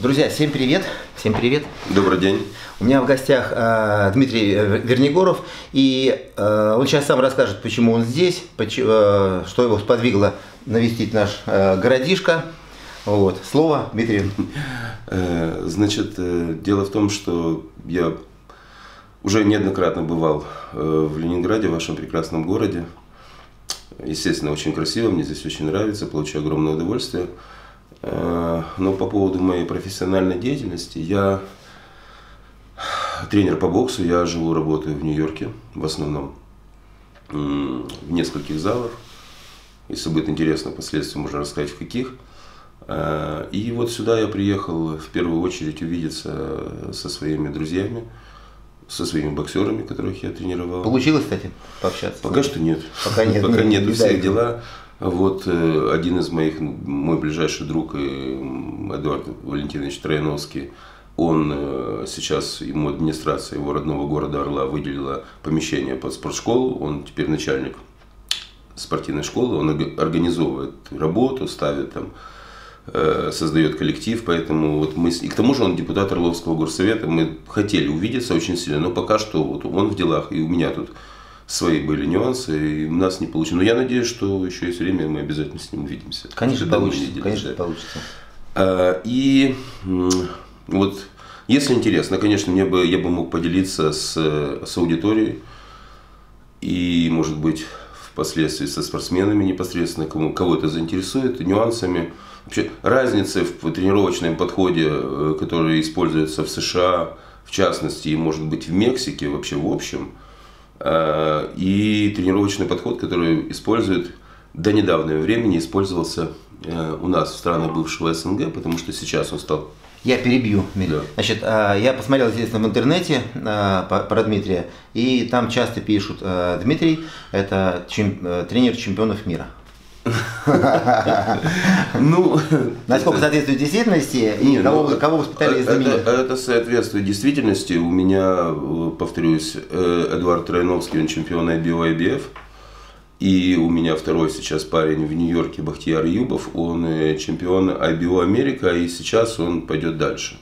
Друзья, всем привет! Всем привет! Добрый день! У меня в гостях Дмитрий Вернигоров, и он сейчас сам расскажет, почему он здесь, что его сподвигло навестить наш городишко. Вот. Слово Дмитрию. Значит, дело в том, что я уже неоднократно бывал в Ленинграде, в вашем прекрасном городе. Естественно, очень красиво, мне здесь очень нравится, получаю огромное удовольствие. Но по поводу моей профессиональной деятельности, я тренер по боксу, я живу, работаю в Нью-Йорке в основном, в нескольких залах. Если будет интересно, впоследствии можно рассказать в каких. И вот сюда я приехал в первую очередь увидеться со своими друзьями, со своими боксерами, которых я тренировал. Получилось, кстати, пообщаться? Пока что нет. Пока нет. Пока нет, у всех дела. Вот один из моих, мой ближайший друг, Эдуард Валентинович Трояновский, он сейчас, ему администрация его родного города Орла выделила помещение под спортшколу, он теперь начальник спортивной школы, он организовывает работу, ставит там, создает коллектив, поэтому вот мы, и к тому же он депутат Орловского горсовета, мы хотели увидеться очень сильно, но пока что вот он в делах, и у меня тут свои были нюансы, и у нас не получилось. Но я надеюсь, что еще есть время, мы обязательно с ним увидимся. Конечно, получится. Конечно, получится. И вот, если интересно, конечно, я бы мог поделиться с аудиторией и, может быть, впоследствии со спортсменами непосредственно, кого это заинтересует, нюансами. Вообще, разницы в тренировочном подходе, который используется в США, в частности, и, может быть, в Мексике, вообще в общем, и тренировочный подход, который использует до недавнего времени, использовался у нас в странах бывшего СНГ, потому что сейчас он стал... Я перебью. Да. Значит, я посмотрел, естественно, в интернете про Дмитрия, и там часто пишут: Дмитрий – это тренер чемпионов мира. Ну, насколько соответствует действительности и кого воспитали из знаменитых? Это соответствует действительности. У меня, повторюсь, Эдуард Трояновский, он чемпион IBO, IBF. И у меня второй сейчас парень в Нью-Йорке, Бахтияр Юбов, он чемпион IBO Америка, и сейчас он пойдет дальше.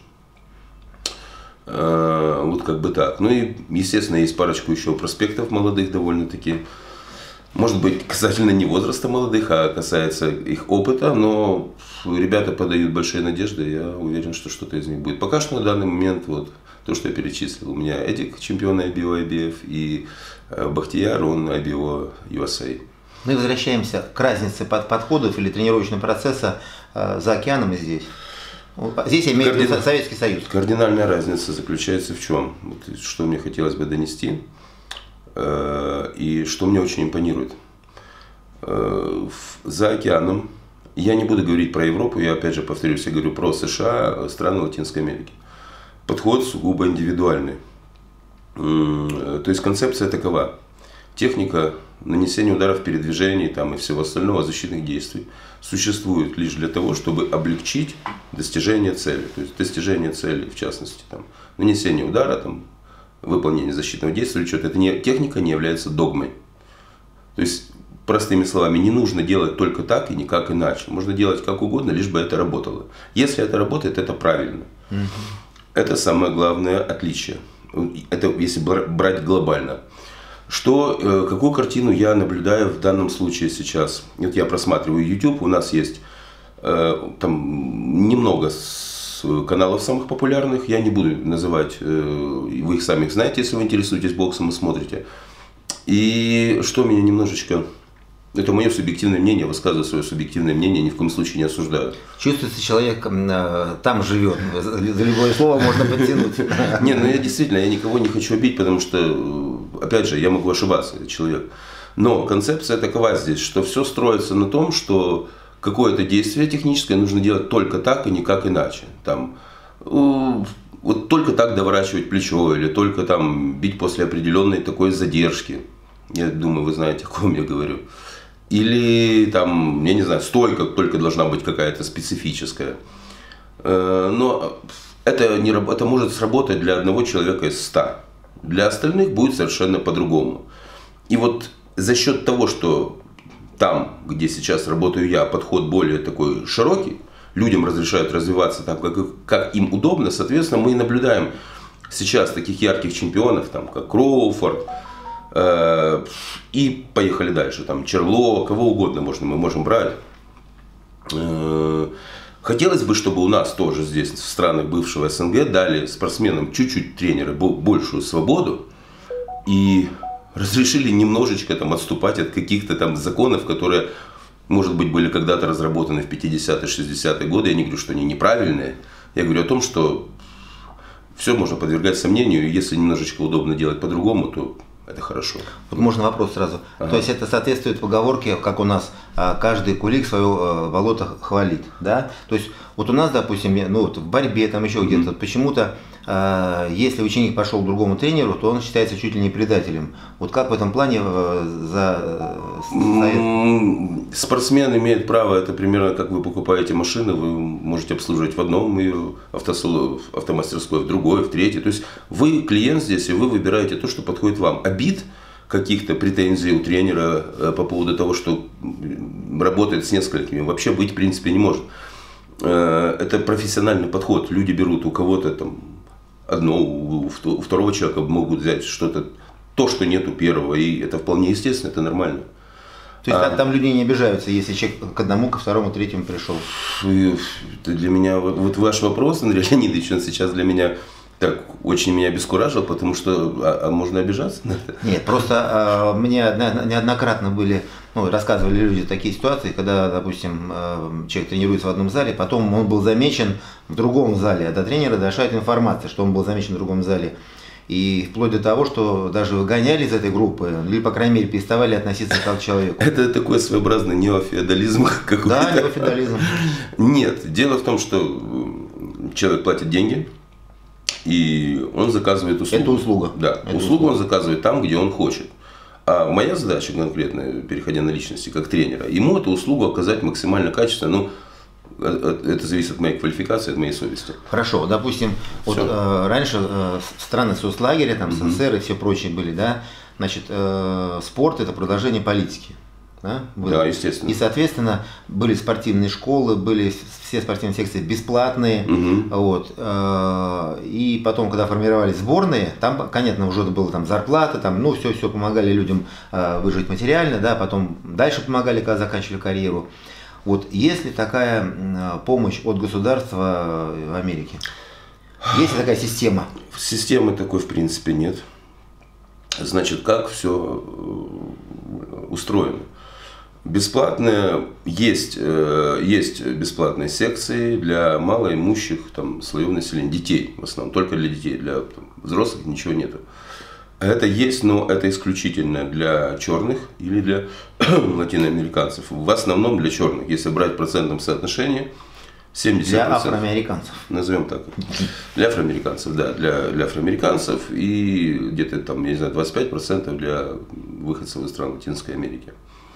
Вот как бы так. Ну и, естественно, есть парочку еще проспектов молодых довольно-таки. Может быть, касательно не возраста молодых, а касается их опыта, но ребята подают большие надежды, я уверен, что что-то из них будет. Пока что на данный момент вот то, что я перечислил, у меня Эдик, чемпион IBO, IBF, и Бахтияр, он IBO USA. Мы возвращаемся к разнице подходов или тренировочного процесса за океаном и здесь. Здесь я имею в виду Советский Союз. Кардинальная разница заключается в чем? Вот, что мне хотелось бы донести. И что мне очень импонирует. За океаном, я не буду говорить про Европу, я опять же повторюсь, я говорю про США, страны Латинской Америки. Подход сугубо индивидуальный. То есть концепция такова. Техника нанесения ударов, передвижений там, и всего остального, защитных действий существует лишь для того, чтобы облегчить достижение цели. То есть достижение цели, в частности, там, нанесение удара, там, выполнение защитного действия, техника не является догмой. То есть, простыми словами, не нужно делать только так и никак иначе. Можно делать как угодно, лишь бы это работало. Если это работает, это правильно. Это самое главное отличие. Это если брать глобально. Какую картину я наблюдаю в данном случае сейчас? Вот я просматриваю YouTube, у нас есть там немного каналов самых популярных, я не буду называть, вы их сами знаете, если вы интересуетесь боксом и смотрите. И что меня немножечко, это мое субъективное мнение, высказываю свое субъективное мнение, ни в коем случае не осуждаю. Чувствуется, человек там живет, за любое слово можно подтянуть. Не, ну я действительно, я никого не хочу обидеть, потому что, опять же, я могу ошибаться, я человек. Но концепция такова здесь, что все строится на том, что какое-то действие техническое нужно делать только так и никак иначе. Там, вот только так доворачивать плечо или только там бить после определенной такой задержки. Я думаю, вы знаете, о ком я говорю. Или там, я не знаю, стойка только должна быть какая-то специфическая. Но это может сработать для одного человека из 100. Для остальных будет совершенно по-другому. И вот за счет того, что там, где сейчас работаю я, подход более такой широкий, людям разрешают развиваться так, как им удобно, соответственно, мы и наблюдаем сейчас таких ярких чемпионов, там, как Кроуфорд, и поехали дальше, там, Черло, кого угодно мы можем брать. Хотелось бы, чтобы у нас тоже здесь, в странах бывшего СНГ, дали спортсменам чуть-чуть тренеры большую свободу и разрешили немножечко там отступать от каких-то там законов, которые, может быть, были когда-то разработаны в 50-е, 60-е годы. Я не говорю, что они неправильные. Я говорю о том, что все можно подвергать сомнению, и если немножечко удобно делать по-другому, то это хорошо. Вот можно вопрос сразу. То есть это соответствует поговорке, как у нас каждый кулик свое болото хвалит, да? То есть вот у нас, допустим, ну вот в борьбе там еще где-то почему-то, если ученик пошел к другому тренеру, то он считается чуть ли не предателем. Вот как в этом плане спортсмен имеет право, это примерно как вы покупаете машину, вы можете обслуживать в одном ее автомастерской, в другой, в третьей. То есть вы клиент здесь, и вы выбираете то, что подходит вам. Обид, каких-то претензий у тренера по поводу того, что работает с несколькими, вообще быть в принципе не может. Это профессиональный подход. Люди берут у кого-то там одно, у второго человека могут взять что-то, то, что нет у первого, и это вполне естественно, это нормально. То есть там люди не обижаются, если человек к одному, ко второму, третьему пришел? Это для меня, вот ваш вопрос, Андрей Леонидович, он сейчас для меня так очень меня обескуражил, потому что можно обижаться на это? Нет, просто мне неоднократно были, ну, рассказывали люди такие ситуации, когда, допустим, человек тренируется в одном зале, потом он был замечен в другом зале, а до тренера дошла информация, что он был замечен в другом зале. И вплоть до того, что даже выгоняли из этой группы, или, по крайней мере, переставали относиться как к человеку. Это такой своеобразный неофеодализм какой-то. Да, неофеодализм. Нет, дело в том, что человек платит деньги, и он заказывает услугу. Это услуга. Да, услугу он заказывает там, где он хочет. А моя задача конкретно, переходя на личности, как тренера, ему эту услугу оказать максимально качественно. Ну, это зависит от моей квалификации, от моей совести. Хорошо, допустим, вот, раньше страны соцлагеря, там СССР и все прочие были, да, значит, спорт – это продолжение политики. Да, да, естественно. И, соответственно, были спортивные школы, были все спортивные секции бесплатные. Вот. И потом, когда формировались сборные, там, конечно, уже было там зарплата, там, ну, все помогали людям выжить материально, да, потом дальше помогали, когда заканчивали карьеру. Вот есть ли такая помощь от государства в Америке? Есть ли такая система? Системы такой, в принципе, нет. Значит, как все устроено? Бесплатные, есть бесплатные секции для малоимущих там, слоев населения, детей в основном, только для детей, для там, взрослых ничего нету. Это есть, но это исключительно для черных или для латиноамериканцев. В основном для черных, если брать в процентном соотношении, 70%. Для афроамериканцев. Назовем так. Для афроамериканцев, да, для афроамериканцев и где-то там, я не знаю, 25% для выходцев из стран Латинской Америки.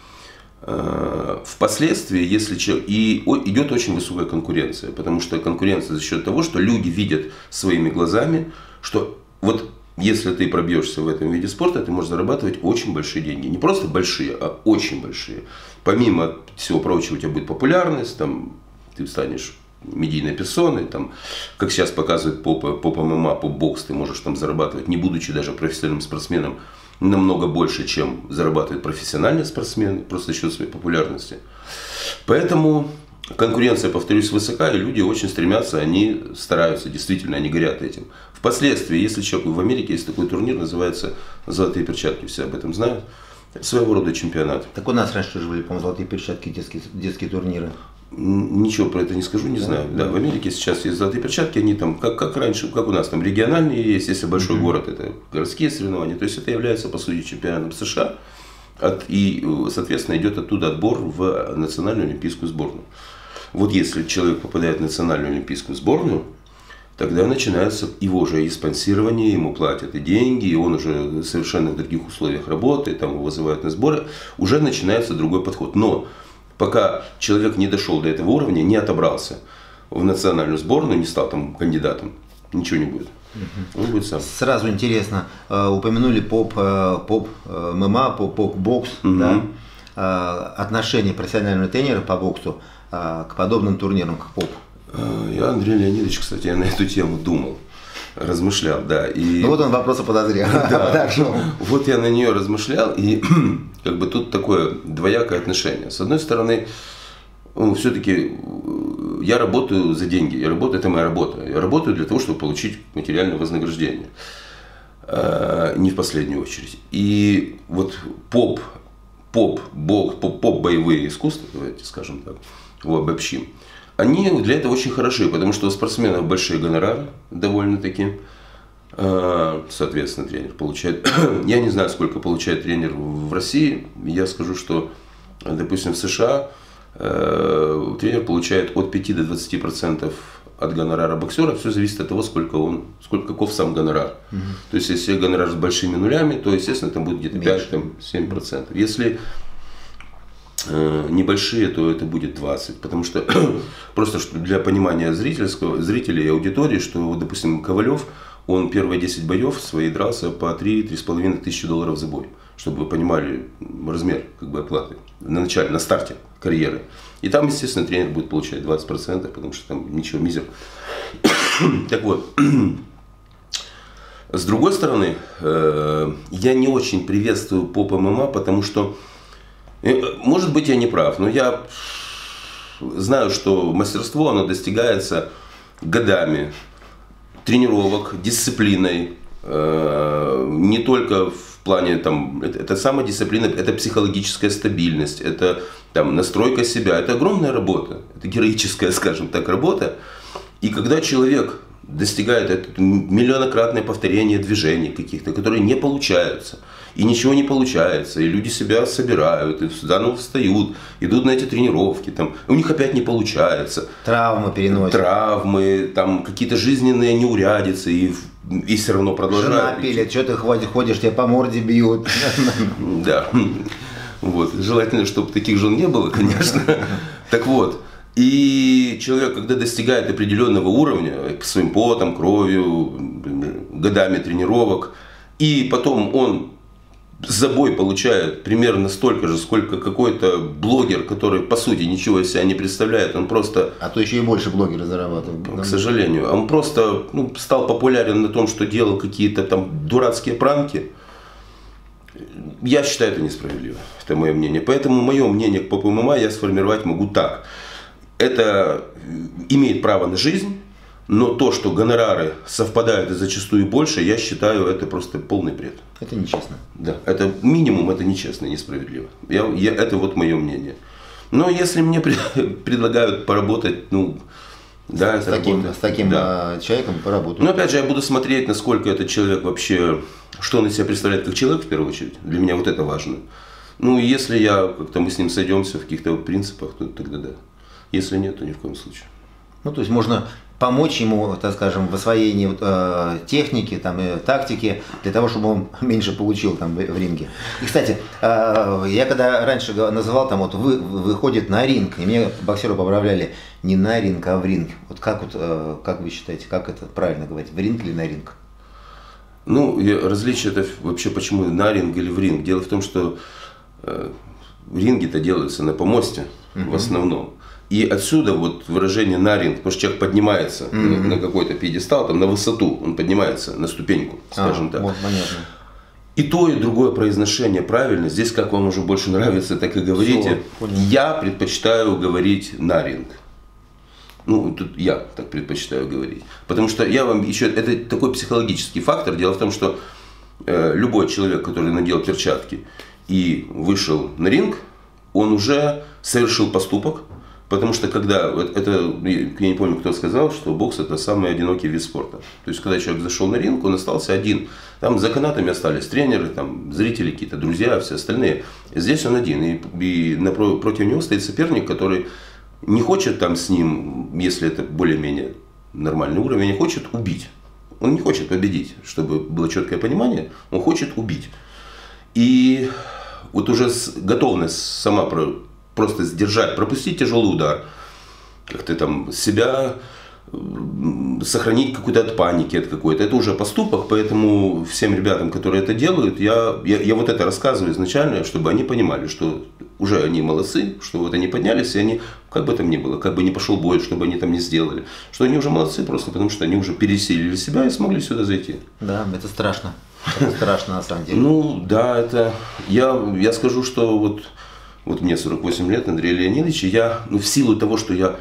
Впоследствии, если и идет очень высокая конкуренция, потому что конкуренция за счет того, что люди видят своими глазами, что вот если ты пробьешься в этом виде спорта, ты можешь зарабатывать очень большие деньги. Не просто большие, а очень большие. Помимо всего прочего, у тебя будет популярность, там, ты станешь медийной персоной, там, как сейчас показывают поп ММА, поп-бокс, ты можешь там зарабатывать, не будучи даже профессиональным спортсменом, намного больше, чем зарабатывает профессиональный спортсмен, просто за счет своей популярности. Поэтому конкуренция, повторюсь, высока, и люди очень стремятся, они стараются, действительно, они горят этим. Впоследствии, если человек в Америке, есть такой турнир, называется «Золотые перчатки», все об этом знают, своего рода чемпионат. Так у нас раньше тоже были, по-моему, «Золотые перчатки», детские турниры. Ничего про это не скажу, не знаю. Да, в Америке сейчас есть «Золотые перчатки», они там, как раньше, как у нас там региональные есть, если большой город, это городские соревнования, то есть это является, по сути, чемпионатом США, и, соответственно, идет оттуда отбор в национальную олимпийскую сборную. Вот если человек попадает в национальную олимпийскую сборную, тогда начинается его же и спонсирование, ему платят и деньги, и он уже совершенно в других условиях работает, там его вызывают на сборы, уже начинается другой подход. Но пока человек не дошел до этого уровня, не отобрался в национальную сборную, не стал там кандидатом, ничего не будет. Он будет сам. Сразу интересно, упомянули поп-ММА, поп-бокс, да? Отношение профессионального тренера по боксу к подобным турнирам, как ПОП? Я, Андрей Леонидович, кстати, я на эту тему думал, размышлял, да. И... Ну вот он вопросы подозрел. Да. Вот я на нее размышлял, и как бы тут такое двоякое отношение. С одной стороны, все-таки я работаю за деньги, это моя работа. Я работаю для того, чтобы получить материальное вознаграждение, не в последнюю очередь. И вот поп, боевые искусства, давайте скажем так, его обобщим, они для этого очень хороши, потому что у спортсменов большие гонорары довольно-таки. Соответственно, тренер получает... Я не знаю, сколько получает тренер в России. Я скажу, что, допустим, в США тренер получает от 5 до 20% от гонорара боксера. Все зависит от того, каков сам гонорар. То есть, если гонорар с большими нулями, то, естественно, там будет где-то 5-7%. Если небольшие, то это будет 20%. Потому что, просто для понимания зрителей и аудитории, что, допустим, Ковалев, он первые 10 боев свои дрался по 3-3,5 тысячи долларов за бой. Чтобы вы понимали размер оплаты на старте карьеры. И там, естественно, тренер будет получать 20%, потому что там ничего, мизер. Так вот, с другой стороны, я не очень приветствую поп ММА, потому что, может быть, я не прав, но я знаю, что мастерство, оно достигается годами тренировок, дисциплиной, не только в плане, это самодисциплина, это психологическая стабильность, это настройка себя, это огромная работа, это героическая, скажем так, работа. И когда человек достигает это миллионократное повторение движений каких-то, которые не получаются, и ничего не получается, и люди себя собирают, и заново встают, идут на эти тренировки, у них опять не получается. Травмы переносят. Травмы, какие-то жизненные неурядицы, и все равно продолжают. Жена пилит, что ты ходишь, тебя по морде бьют. Да, вот, желательно, чтобы таких жен не было, конечно. Так вот. И человек, когда достигает определенного уровня, своим потом, кровью, годами тренировок, и потом он за бой получает примерно столько же, сколько какой-то блогер, который по сути ничего из себя не представляет, он просто... А то еще и больше блогеры зарабатывают. К сожалению. Он просто стал популярен на том, что делал какие-то дурацкие пранки. Я считаю это несправедливо. Это мое мнение. Поэтому мое мнение к поп ММА я сформировать могу так. Это имеет право на жизнь, но то, что гонорары совпадают и зачастую больше, я считаю, это просто полный бред. Это нечестно. Да, это минимум, это нечестно и несправедливо. Это вот мое мнение. Но если мне предлагают поработать, да, с таким человеком поработать. Но опять же, я буду смотреть, насколько этот человек вообще, что он из себя представляет как человек в первую очередь. Для меня вот это важно. Если мы с ним сойдемся в каких-то принципах, то тогда да. Если нет, то ни в коем случае. То есть можно помочь ему, так скажем, в освоении техники, тактики, для того, чтобы он меньше получил в ринге. И, кстати, я когда раньше называл, выходит на ринг, и мне боксеры поправляли не на ринг, а в ринг. Как вы считаете, как это правильно говорить, в ринг или на ринг? Различие это вообще почему на ринг или в ринг. Дело в том, что ринги-то делаются на помосте в основном. И отсюда выражение на ринг, потому что человек поднимается на какой-то пьедестал, на высоту, он поднимается на ступеньку, скажем так. Вот, понятно. И то, и другое произношение правильно. Здесь, как вам уже больше нравится, так и говорите. Я предпочитаю говорить на ринг. Тут я так предпочитаю говорить. Потому что это такой психологический фактор. Дело в том, что любой человек, который надел перчатки и вышел на ринг, он уже совершил поступок. Потому что я не помню, кто сказал, что бокс это самый одинокий вид спорта. То есть, когда человек зашел на ринг, он остался один. Там за канатами остались тренеры, зрители какие-то, друзья, все остальные. Здесь он один. И против него стоит соперник, который не хочет с ним, если это более-менее нормальный уровень, не хочет убить. Он не хочет победить, чтобы было четкое понимание, он хочет убить. И уже готовность сама просто сдержать, пропустить тяжелый удар, как-то себя сохранить какую-то от паники, от какой-то. Это уже поступок, поэтому всем ребятам, которые это делают, я вот это рассказываю изначально, чтобы они понимали, что уже они молодцы, что они поднялись, и они как бы там ни было, как бы не пошел бой, что бы они там не сделали, что они уже молодцы просто, потому что они уже пересилили себя и смогли сюда зайти. Да, это страшно. Это страшно на самом деле. Ну, да, это... Я скажу, что вот мне 48 лет, Андрей Леонидович, и я, ну, в силу того, что я...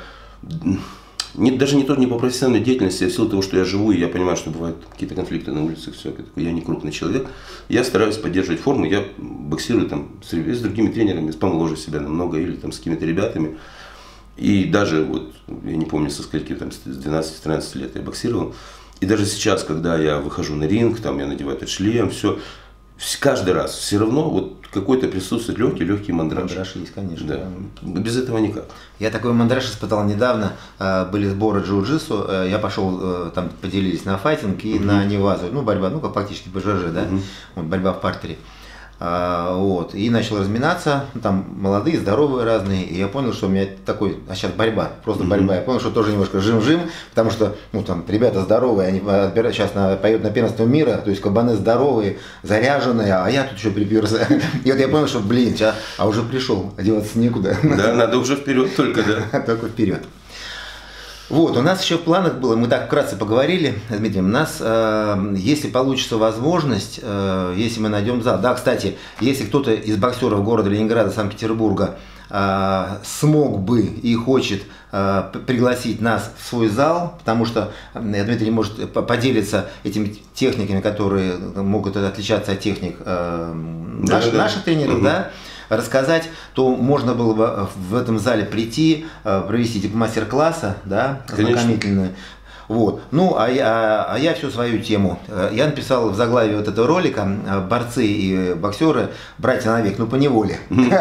Даже не по профессиональной деятельности, а в силу того, что я живу, и я понимаю, что бывают какие-то конфликты на улице, все, я не крупный человек, я стараюсь поддерживать форму, я боксирую там с другими тренерами, помоложе себя намного, или там с какими-то ребятами. И даже, вот, я не помню, со скольки, там, с 12-13 лет я боксировал. И даже сейчас, когда я выхожу на ринг, там я надеваю этот шлем, все, каждый раз все равно вот какой-то присутствует легкий мандраж. Мандраж есть, конечно. Да. Без этого никак. Я такой мандраж испытал недавно, были сборы джиу-джитсу, я пошел, там поделились на файтинг и на невазу, ну борьба, ну как фактически БЖЖ, да, вот, борьба в партере. Вот, и начал разминаться, там молодые, здоровые разные, и я понял, что у меня такой, а сейчас борьба, просто борьба, я понял, что тоже немножко жим-жим, потому что, ну там, ребята здоровые, они сейчас поют на первенство мира, то есть кабаны здоровые, заряженные, а я тут еще приперся, и вот я понял, что, блин, а уже пришел, одеваться некуда. Да, надо уже вперед только, да. Только вперед. Вот, у нас еще в планах было, мы так вкратце поговорили, Дмитрий, у нас, если получится возможность, если мы найдем зал, да, кстати, если кто-то из боксеров города Ленинграда, Санкт-Петербурга смог бы и хочет пригласить нас в свой зал, потому что Дмитрий может поделиться этими техниками, которые могут отличаться от техник наших тренеров, да, рассказать, то можно было бы в этом зале прийти, провести типа мастер-класса, да, ознакомительную. Вот. Ну, а я всю свою тему. Я написал в заглавии вот этого ролика: борцы и боксеры, братья навек, ну, поневоле.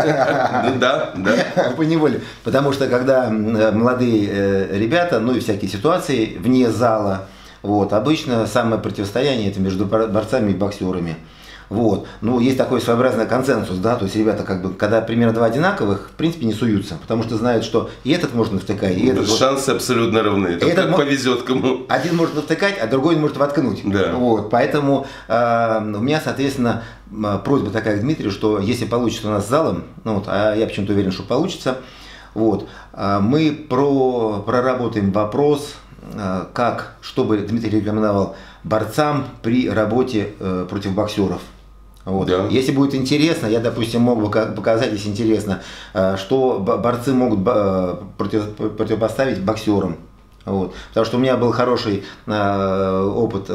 Да, да. Поневоле. Потому что когда молодые ребята, ну и всякие ситуации вне зала, вот, обычно самое противостояние это между борцами и боксерами. Вот. Ну, есть такой своеобразный консенсус, да, то есть ребята, как бы, когда примерно два одинаковых, в принципе, не суются, потому что знают, что и этот можно втыкать, и этот... Шансы абсолютно равны, как повезет кому. Один может втыкать, а другой может воткнуть. Да. Вот. Поэтому у меня, соответственно, просьба такая к Дмитрию, что если получится у нас с залом, ну, вот, а я почему-то уверен, что получится, вот, мы проработаем вопрос, чтобы Дмитрий рекомендовал борцам при работе против боксеров. Вот. Да. Если будет интересно, я, допустим, мог бы показать, если интересно, что борцы могут противопоставить боксерам. Вот. Потому что у меня был хороший опыт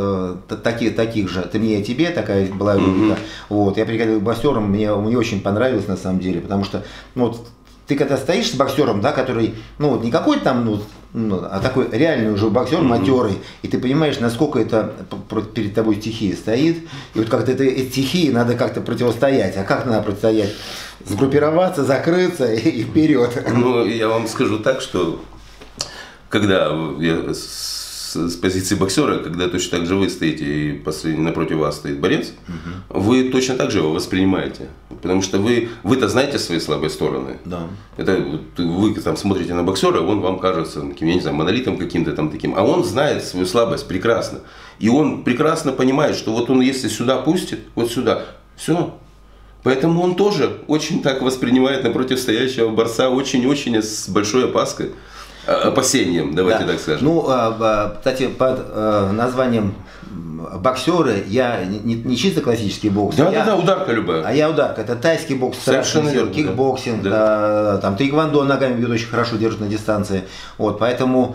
таких же, ты мне и тебе, такая была рубрика. Вот. Я приходил к боксерам, мне очень понравилось на самом деле, потому что ну, вот, ты когда стоишь с боксером, да, который, ну вот не какой-то там, а такой реальный уже боксер, матерый, и ты понимаешь, насколько это перед тобой стихия стоит, и вот как-то этой стихии надо как-то противостоять. А как надо противостоять? Сгруппироваться, закрыться и вперед. Ну, я вам скажу так, что когда я с позиции боксера, когда точно так же вы стоите и напротив вас стоит борец, вы точно так же его воспринимаете. Потому что вы-то знаете свои слабые стороны. Да. Это вы там смотрите на боксера, он вам кажется таким, я не знаю, монолитом каким-то там таким, а он знает свою слабость прекрасно. И он прекрасно понимает, что вот он если сюда пустит, вот сюда, все. Поэтому он тоже очень так воспринимает напротив стоящего борца, очень-очень с большой опаской. Опасением, давайте так скажем. Ну, кстати, под названием боксеры я не чисто классический бокс. Да, ударка любая. А я ударка. Это тайский бокс, кикбоксинг, там тэквондо ногами бьют очень хорошо, держат на дистанции. Вот, поэтому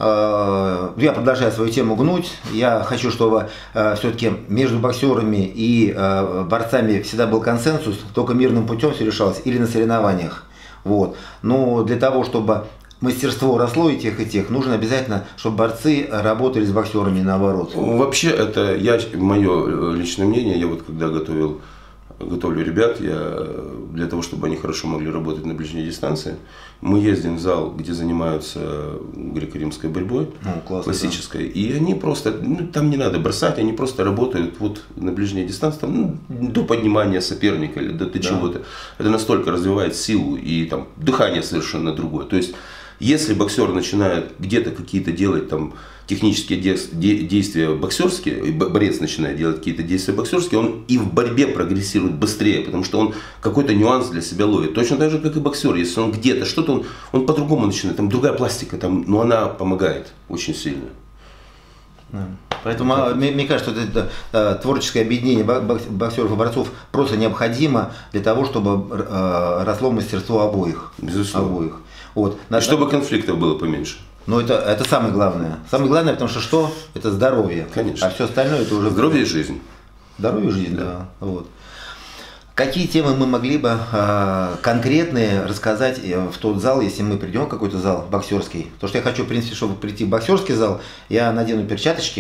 я продолжаю свою тему гнуть. Я хочу, чтобы все-таки между боксерами и борцами всегда был консенсус, только мирным путем все решалось или на соревнованиях. Вот. Но для того, чтобы мастерство росло и тех, нужно обязательно, чтобы борцы работали с боксерами наоборот. Вообще, это мое личное мнение, я вот когда готовлю ребят, для того, чтобы они хорошо могли работать на ближней дистанции, мы ездим в зал, где занимаются греко-римской борьбой, классической, да. И они просто, там не надо бросать, они просто работают вот на ближней дистанции, там, до поднимания соперника или до чего-то. Это настолько развивает силу и там дыхание совершенно другое. То есть Если боксер начинает где-то какие-то делать там технические действия боксерские, борец начинает делать какие-то действия боксерские, он и в борьбе прогрессирует быстрее, потому что он какой-то нюанс для себя ловит. Точно так же, как и боксер. Если он где-то что-то, он по-другому начинает, там другая пластика, там, но она помогает очень сильно. Поэтому мне кажется, что это творческое объединение боксеров и борцов просто необходимо для того, чтобы росло мастерство обоих. Безусловно. Обоих. Вот. И чтобы конфликтов было поменьше. Но это самое главное. Самое главное, потому что это здоровье. Конечно. А все остальное это уже... Здоровье и жизнь. Здоровье и жизнь, да. Вот. Какие темы мы могли бы конкретные рассказать в тот зал, если мы придем в какой-то зал боксерский? Потому что я хочу, в принципе, чтобы прийти в боксерский зал, я надену перчаточки,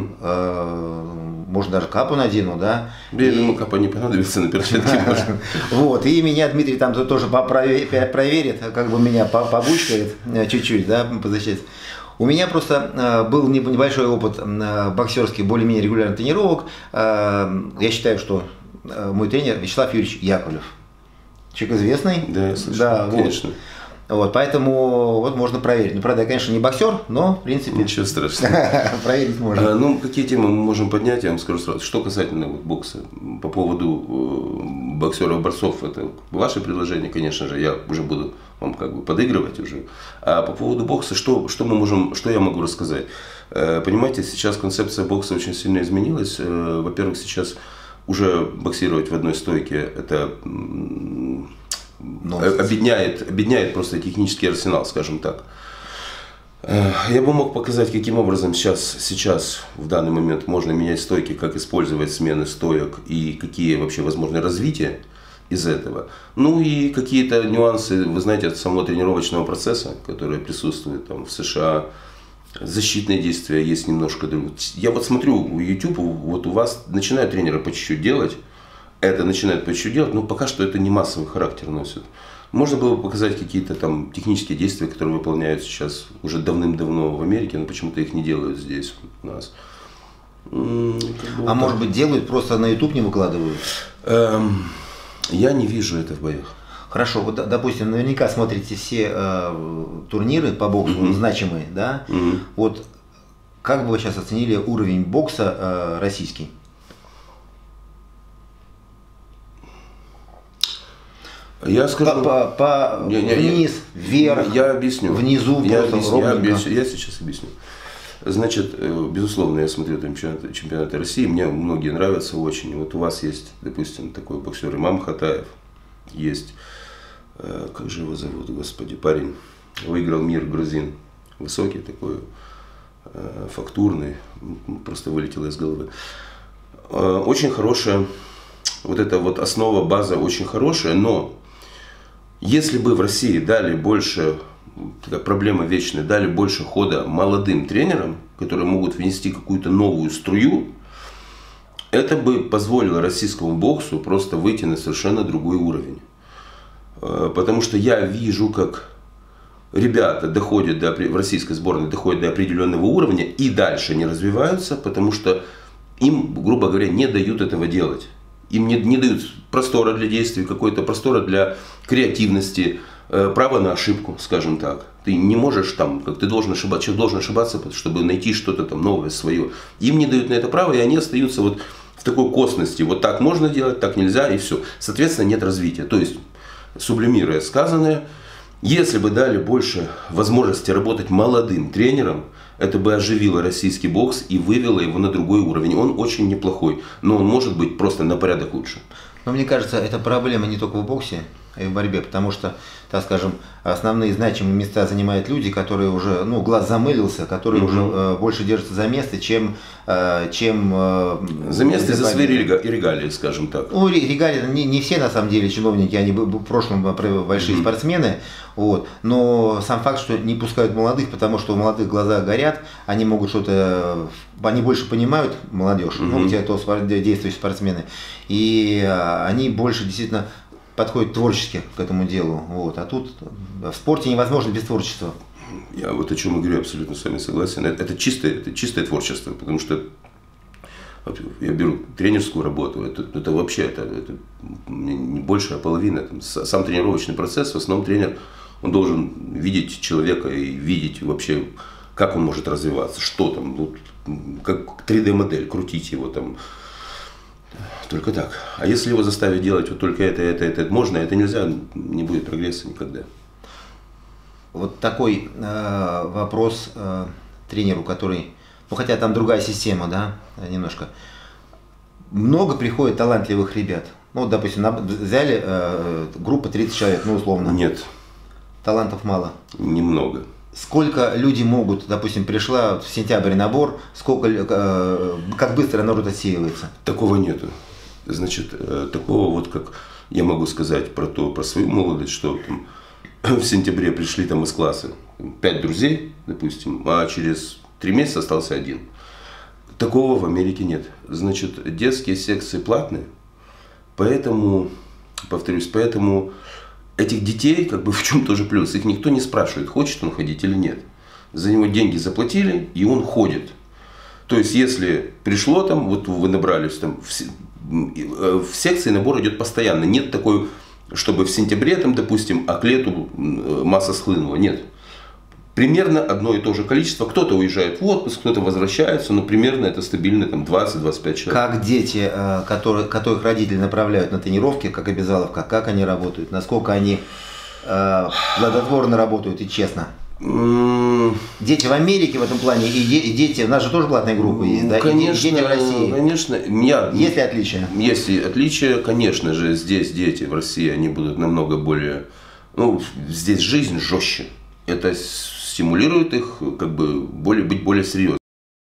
может даже капу надену, да? Я думаю, капа не понадобится, на перчатки можно. Вот, и меня Дмитрий там тоже проверит, как бы меня побучкает чуть-чуть, да, позащитить. У меня просто был небольшой опыт боксерских, более-менее регулярных тренировок. Я считаю, что мой тренер Вячеслав Юрьевич Яковлев. Человек известный. Да, я слышал, да, конечно. Вот, поэтому вот можно проверить. Ну, правда, я, конечно, не боксер, но, в принципе... Ничего страшного. Проверить можно. Ну, какие темы мы можем поднять, я вам скажу сразу. Что касательно бокса, по поводу боксеров-борцов, это ваше предложение, конечно же, я уже буду вам как бы подыгрывать уже. А по поводу бокса, что я могу рассказать? Понимаете, сейчас концепция бокса очень сильно изменилась. Во-первых, сейчас уже боксировать в одной стойке, это объединяет просто технический арсенал, скажем так. Я бы мог показать, каким образом сейчас в данный момент можно менять стойки, как использовать смены стоек и какие вообще возможны развития из этого. Ну и какие-то нюансы, вы знаете, от самого тренировочного процесса, который присутствует там в США. Защитные действия есть немножко другие. Я вот смотрю YouTube, вот у вас начинают тренеры по чуть-чуть делать, но пока что это не массовый характер носит. Можно было бы показать какие-то там технические действия, которые выполняют сейчас уже давным-давно в Америке, но почему-то их не делают здесь у нас. Может быть, делают, просто на YouTube не выкладывают? Я не вижу это в боях. Хорошо, вот, допустим, наверняка смотрите все турниры по боксу, значимые, да? Вот как бы вы сейчас оценили уровень бокса российский? Я скажу... Вниз, вверх, я объясню. Внизу, я сейчас объясню. Значит, безусловно, я смотрю там чемпионаты России, мне многие нравятся очень. Вот у вас есть, допустим, такой боксер Имам Хатаев, есть... Как же его зовут, господи, парень, выиграл мир грузин, высокий такой, фактурный, просто вылетело из головы. Очень хорошая, вот эта вот основа, база очень хорошая, но если бы в России дали больше, такая проблема вечная, дали больше хода молодым тренерам, которые могут внести какую-то новую струю, это бы позволило российскому боксу просто выйти на совершенно другой уровень. Потому что я вижу, как ребята в российской сборной доходят до определенного уровня и дальше не развиваются, потому что им, грубо говоря, не дают этого делать. Им не дают простора для действий, какой-то простора для креативности, права на ошибку, скажем так. Ты не можешь там, как ты должен ошибаться, человек должен ошибаться, чтобы найти что-то там новое свое. Им не дают на это право, и они остаются вот в такой косности. Вот так можно делать, так нельзя, и все. Соответственно, нет развития. То есть, сублимируя сказанное, если бы дали больше возможности работать молодым тренером, это бы оживило российский бокс и вывело его на другой уровень. Он очень неплохой, но он может быть просто на порядок лучше. Но мне кажется, это проблема не только в боксе, а и в борьбе, потому что, так скажем, основные значимые места занимают люди, которые уже, глаз замылился, которые уже больше держатся за место, чем за место и за свои регалии, скажем так. Ну, регалии не все на самом деле чиновники, они в прошлом большие спортсмены, вот. Но сам факт, что не пускают молодых, потому что у молодых глаза горят, они могут что-то, они больше понимают молодежь, те, кто действующие спортсмены, и они больше действительно подходит творчески к этому делу. Вот. А тут в спорте невозможно без творчества. Я вот о чем и говорю, абсолютно с вами согласен. Это чистое творчество, потому что я беру тренерскую работу, это вообще это не большая половина. Сам тренировочный процесс, в основном тренер Он должен видеть человека и видеть вообще, как он может развиваться, что там, вот, как 3D-модель, крутить его там. Только так. А если его заставить делать вот только это можно, это нельзя, не будет прогресса никогда. Вот такой вопрос тренеру, который, ну хотя там другая система, да, немножко. Много приходит талантливых ребят. Ну, допустим, взяли группу 30 человек, ну условно. Нет. Талантов мало. Немного. Сколько люди могут, допустим, пришла в сентябре набор, сколько, как быстро народ отсеивается? Такого нету. Значит, такого вот, как я могу сказать про свою молодость, что там, в сентябре пришли там из класса 5 друзей, допустим, а через 3 месяца остался 1. Такого в Америке нет. Значит, детские секции платные, поэтому, повторюсь, этих детей, как бы в чем тоже плюс, их никто не спрашивает, хочет он ходить или нет. За него деньги заплатили, и он ходит. То есть, если пришло там, вот вы набрались там, в секции набор идет постоянно. Нет такой, чтобы в сентябре, там, допустим, а к лету масса схлынула. Нет. Примерно одно и то же количество. Кто-то уезжает в отпуск, кто-то возвращается, но примерно это стабильно там 20-25 человек. Как дети, которых родители направляют на тренировки, как обязаловка, как они работают, насколько они плодотворно работают и честно? Дети в Америке в этом плане и дети, у нас же тоже платные группы есть, да? Конечно, и дети в России. Конечно. Есть ли отличия? Есть отличия, конечно же, здесь дети в России, они будут намного более, ну, здесь жизнь жестче. Это стимулирует их как бы быть более серьезными.